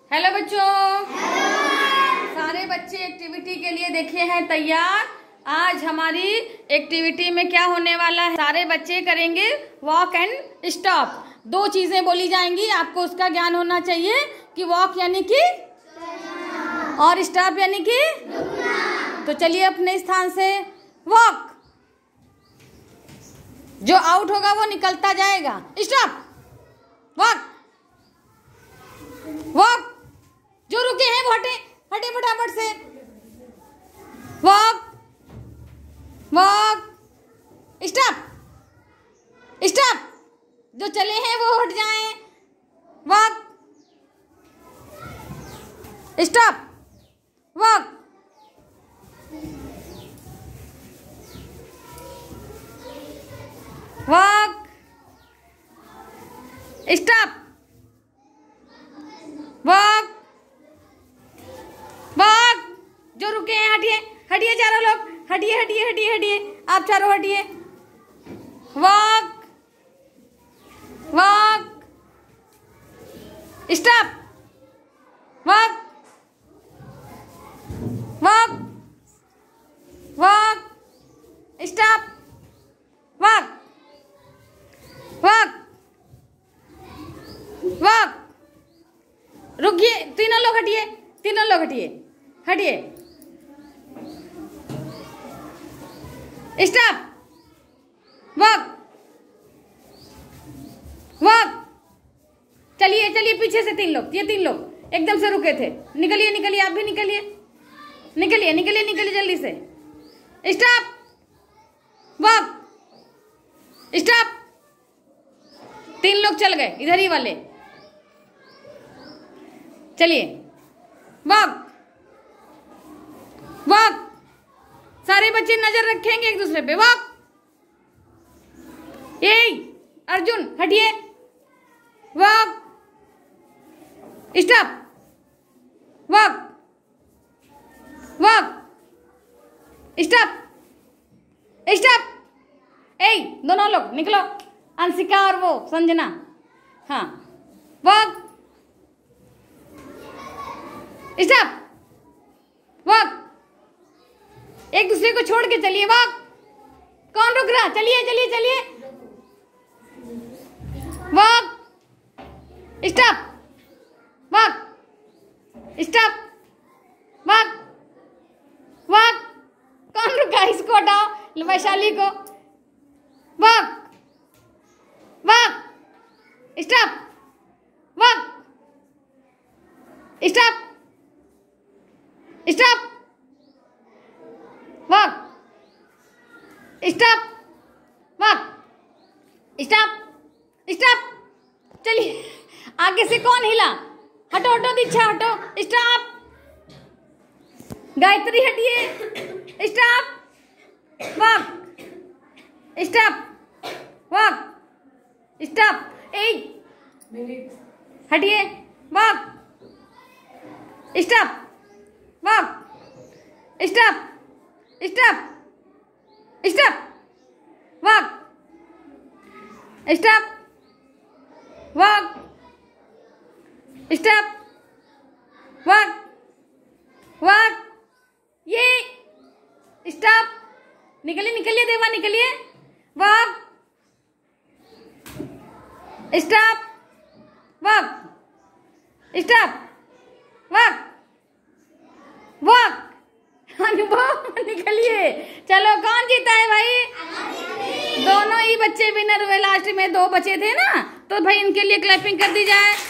Hello बच्चों। सारे बच्चे एक्टिविटी के लिए देखे हैं तैयार। आज हमारी एक्टिविटी में क्या होने वाला है, सारे बच्चे करेंगे वॉक एंड स्टॉप। दो चीजें बोली जाएंगी, आपको उसका ज्ञान होना चाहिए कि वॉक यानी कि और स्टॉप यानी कि। तो चलिए अपने स्थान से वॉक, जो आउट होगा वो निकलता जाएगा। स्टॉप, वॉक, वॉक, जो रुके हैं वो हटे हटे फटाफट से। वॉक, वॉक, स्टॉप, स्टॉप, जो चले हैं वो हट जाएं। Walk, stop, walk, walk, stop, walk, walk, जो रुके हैं हटिए हटिए, चारों लोग हटिए हटिए हटिए हटिए, आप चारों हटिए। Walk, walk, stop, walk, walk, walk, stop, walk, walk, walk, रुकिए, तीनों लोग हटिए, तीनों लोग हटिए हटिए। स्टॉप, वॉक, वॉक, चलिए चलिए, पीछे से तीन लोग, ये तीन लोग एकदम से रुके थे। निकलिए निकलिए, आप भी निकलिए, निकलिए निकलिए निकलिए जल्दी से। स्टॉप, वॉक, स्टॉप, तीन लोग चल गए, इधर ही वाले। चलिए, वॉक, वॉक, सारे बच्चे नजर रखेंगे एक दूसरे पे। वॉक, यही अर्जुन हटिए। Walk, stop, walk, walk, stop, stop, ए दोनों लोग निकलो, अंशिका और वो संजना। हाँ, वॉक, स्टॉप, वॉक, एक दूसरे को छोड़ के चलिए। वॉक, कौन रुक रहा, चलिए चलिए चलिए। Walk, stop, walk, stop, walk, walk, कौन रुका, इसको हटाओ, वैशाली को। Walk, walk, stop, walk, stop, stop, walk, stop, walk, stop, stop. चलिए, आगे से कौन हिला, हटो हटो, दीक्षा हटो। स्टॉप, गायत्री हटिए। Stop, walk, stop, walk, stop, हटिए। Walk, stop, walk, stop, stop, stop, walk, stop, walk, stop, walk, walk, ये स्टॉप, निकलिए निकलिए देवा निकलिए। Walk, stop, walk, stop, walk, walk, Anubhav निकलिए। चलो, कौन जीता है भाई? दोनों ही बच्चे विनर हुए, लास्ट में दो बचे थे ना, तो भाई इनके लिए क्लैपिंग कर दी जाए।